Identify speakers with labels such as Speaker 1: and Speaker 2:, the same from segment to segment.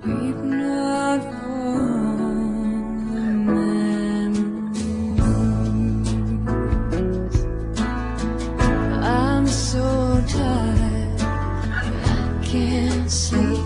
Speaker 1: weep not for the memories. I'm so tired, I can't sleep,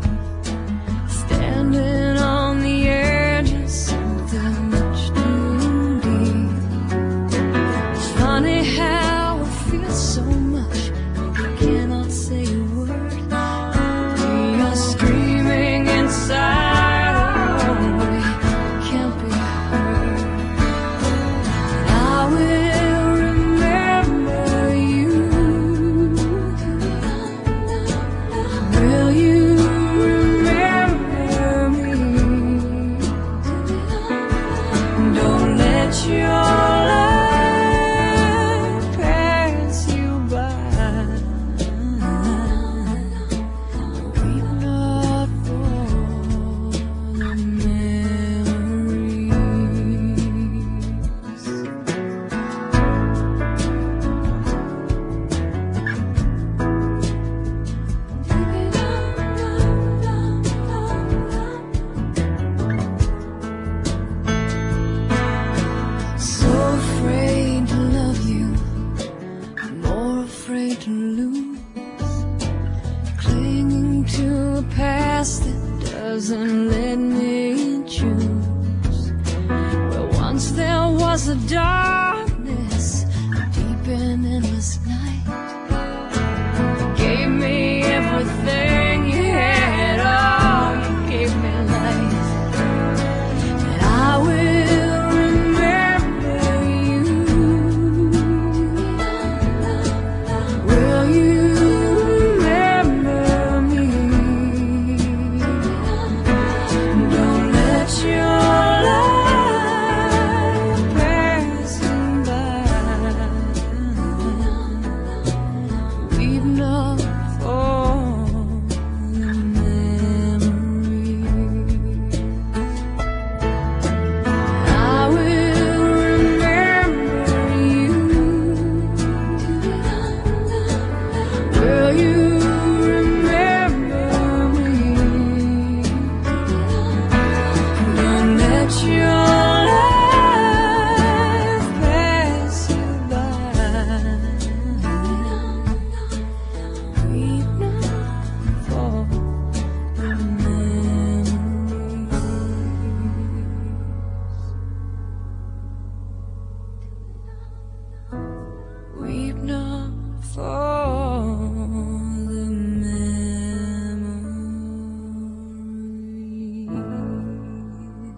Speaker 1: standing on the edge of something much too deep. It's funny how it feels so much like you cannot say a word. You're screaming inside, oh, we can't be heard. And I will remember you. Will you remember me? Don't let your life pass you by. Weep not for the memories. So afraid to love you, more afraid to lose, clinging to a past that doesn't let me choose. Where once there was a darkness, a deep and endless night. You gave me everything you had, oh, you gave me life. And I will remember you. Will you remember me? Don't let your life pass you by. Weep not for the memories. I will remember you. Will you remember me? Don't let your life pass you by. Weep not for the memories. Weep not for the memories.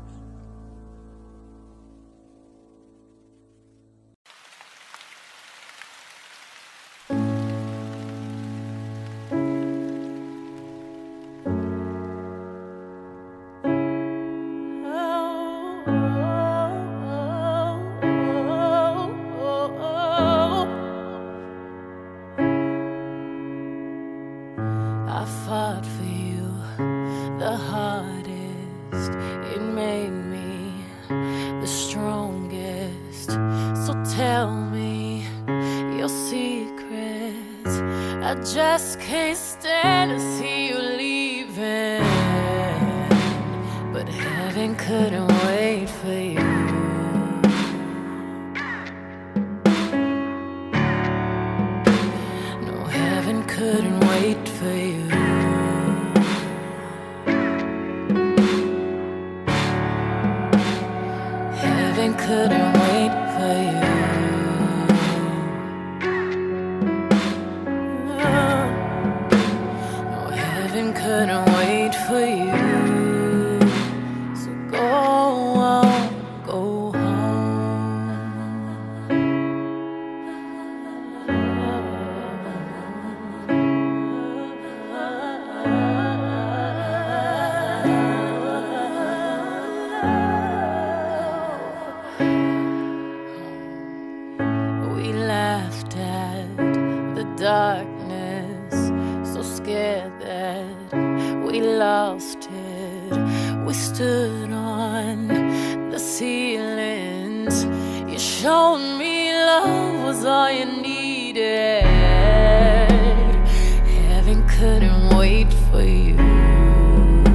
Speaker 1: I fought for you the hardest. It made me the strongest. So tell me your secrets. I just can't stand to see you leaving, but heaven couldn't wait for you. No, heaven couldn't wait for you. Heaven couldn't wait for you. No, heaven couldn't wait for you. So go on, go We laughed at the darkness, so scared that we lost it. We stood on the ceilings. You showed me love was all you needed. Heaven couldn't wait for you.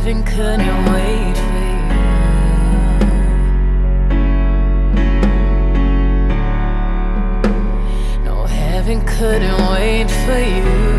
Speaker 1: heaven couldn't wait for you. No, heaven couldn't wait for you.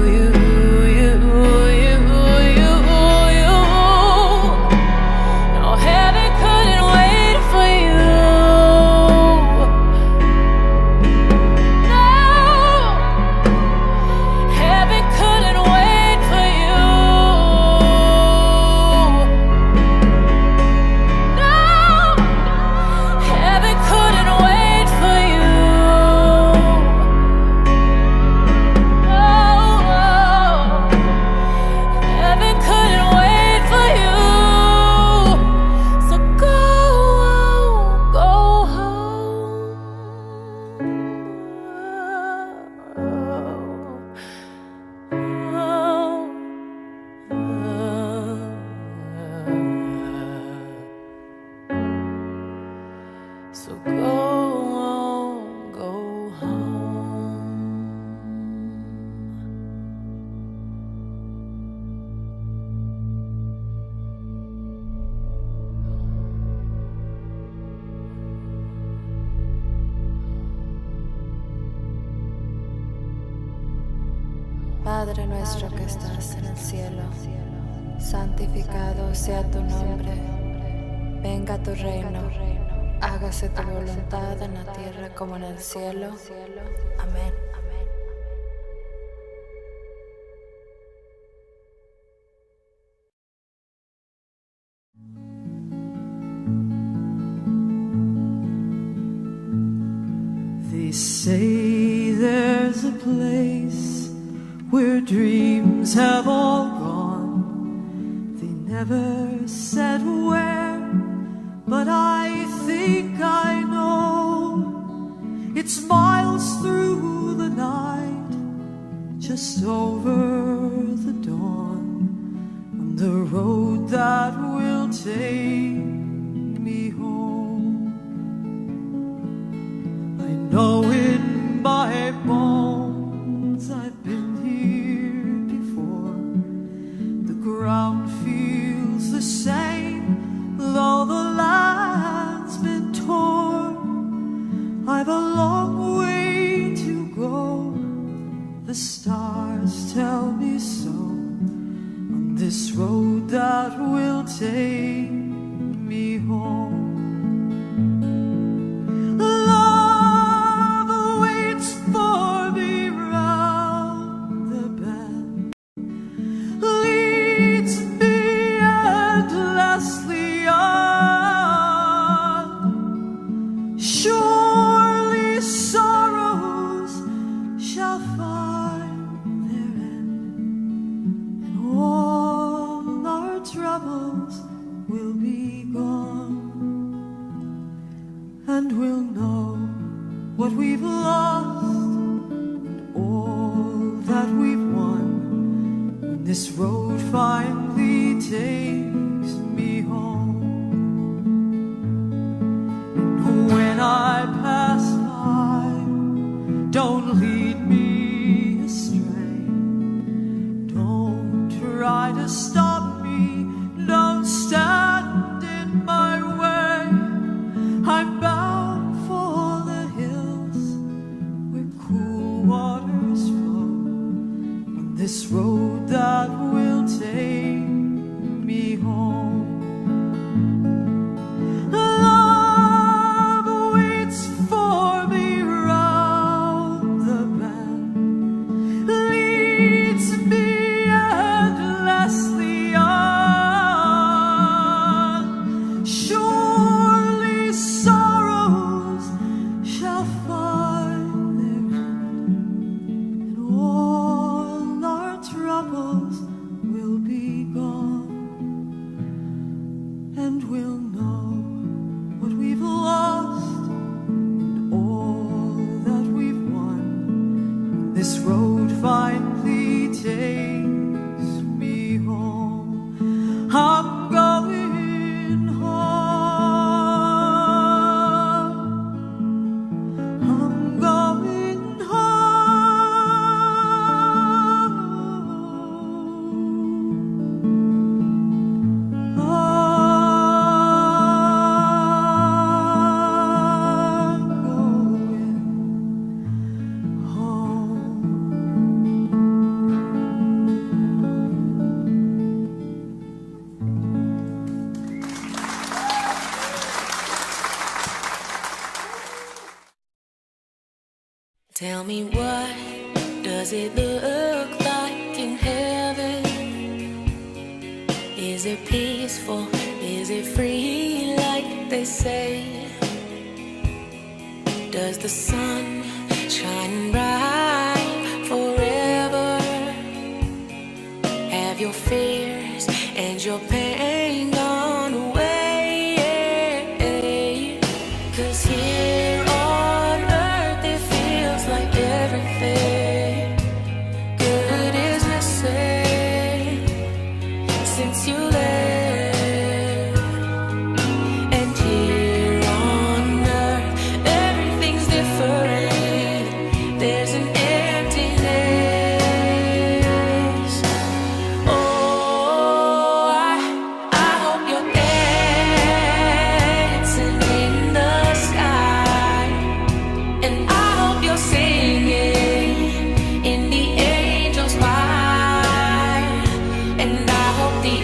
Speaker 1: So go on, go home.
Speaker 2: Padre nuestro que estás en el cielo, santificado sea tu nombre. Venga tu reino. Hágase tu voluntad en la tierra como en el cielo. Amén.
Speaker 3: They say there's a place where dreams have all gone. They never said where, but I think I know. It's miles through the night, just over the dawn, on the road that will take me home. I know in my bones I've been here before. The ground feels the same, though the land's been torn. I've a long way to go, the stars tell me so, on this road that will take me home. Love waits for me round the bend, leads me endlessly on. Surely sorrows shall find their end, and all our troubles will be gone, and we'll know what we've lost and all that we've won, when this road finally takes me home. And when I pass by, don't lead me astray. Don't try to stop me, don't stand in my way. I'm bound for the hills where cool waters flow, on this road that will take
Speaker 4: Tell me, what does it look like in heaven? Is it peaceful? Is it free like they say? Does the sun shine bright forever? Have your fears and your pain gone away? 'Cause here on earth it feels like everything good is missing since you left. And here on earth everything's different. There's an emptiness. Oh, I hope you're dancing in the sky, and I hope you're singing in the angels' choir, and I hope the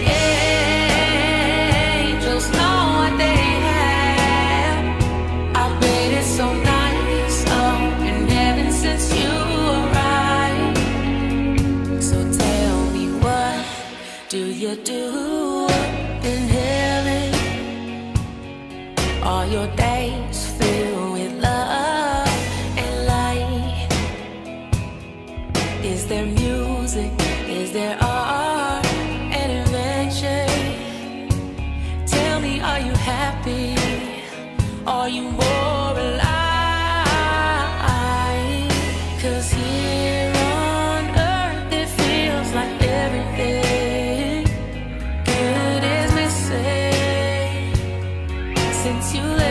Speaker 4: angels know what they have. I bet it's so nice up in heaven since you arrived. So tell me, what do you do up in heaven? Are your days filled with love and light? Is there music? Is there art and invention? Tell me, are you happy? Are you more alive? 'Cause here on earth it feels like everything good is missing since you left.